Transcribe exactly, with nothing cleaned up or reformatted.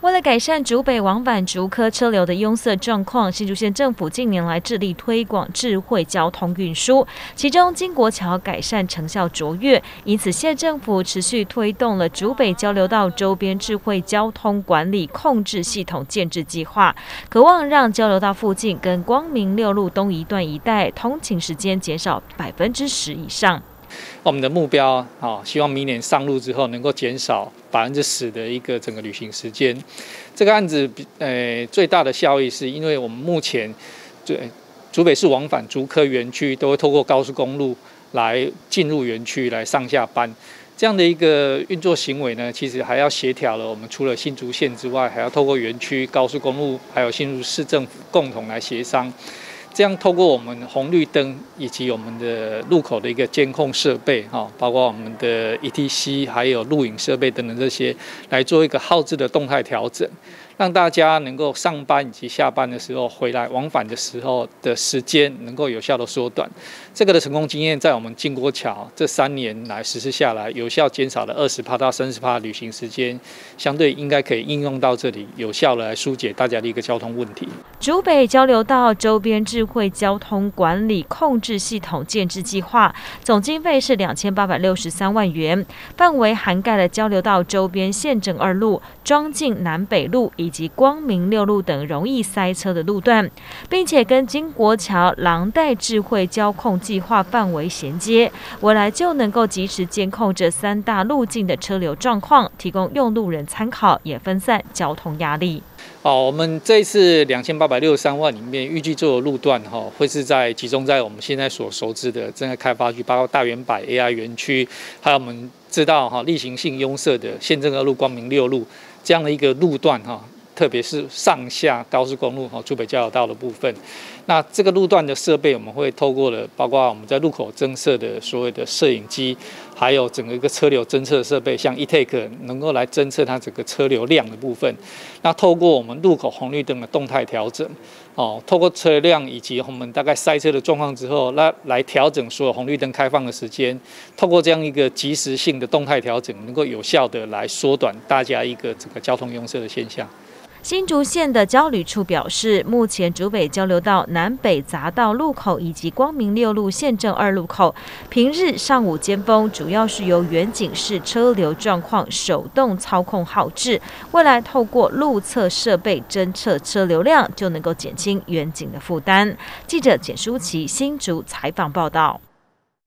为了改善竹北往返竹科车流的拥塞状况，新竹县政府近年来致力推广智慧交通运输，其中金国桥改善成效卓越，因此县政府持续推动了竹北交流道周边智慧交通管理控制系统建制计划，渴望让交流道附近跟光明六路东一段一带通勤时间减少百分之十以上。 我们的目标啊，希望明年上路之后能够减少百分之十的一个整个旅行时间。这个案子呃最大的效益是因为我们目前对竹北市往返竹科园区都会透过高速公路来进入园区来上下班，这样的一个运作行为呢，其实还要协调了。我们除了新竹县之外，还要透过园区、高速公路还有新竹市政府共同来协商。这样透过我们红绿灯以及我们的路口的一个监控设备，哈，包括我们的 E T C 还有录影设备等等这些，来做一个号志的动态调整，让大家能够上班以及下班的时候回来往返的时候的时间能够有效的缩短。这个的成功经验在我们金国桥这三年来实施下来，有效减少了二十趴到三十趴旅行时间，相对应该可以应用到这里，有效的来疏解大家的一个交通问题。 竹北交流道周边智慧交通管理控制系统建制计划，总经费是两千八百六十三万元，范围涵盖了交流道周边县政二路、庄敬南北路以及光明六路等容易塞车的路段，并且跟金国桥廊带智慧交控计划范围衔接，未来就能够及时监控这三大路径的车流状况，提供用路人参考，也分散交通压力。 好，我们这一次两千八百六十三万里面，预计做的路段哈，会是在集中在我们现在所熟知的正在开发区，包括大圆柏 A I 园区，还有我们知道哈例行性拥塞的县政二路、光明六路这样的一个路段哈。特别是上下高速公路和竹北交流道的部分，那这个路段的设备，我们会透过了包括我们在路口增设的所谓的摄影机，还有整个一个车流侦测设备，像 E-Take 能够来侦测它整个车流量的部分。那透过我们路口红绿灯的动态调整，哦，透过车辆以及我们大概塞车的状况之后，那来调整所有红绿灯开放的时间。透过这样一个及时性的动态调整，能够有效的来缩短大家一个整个交通拥塞的现象。 新竹县的交旅处表示，目前竹北交流道南北匝道路口以及光明六路县政二路口，平日上午尖峰主要是由远景式车流状况手动操控号志，未来透过路测设备侦测车流量，就能够减轻远景的负担。记者简舒琪新竹采访报道。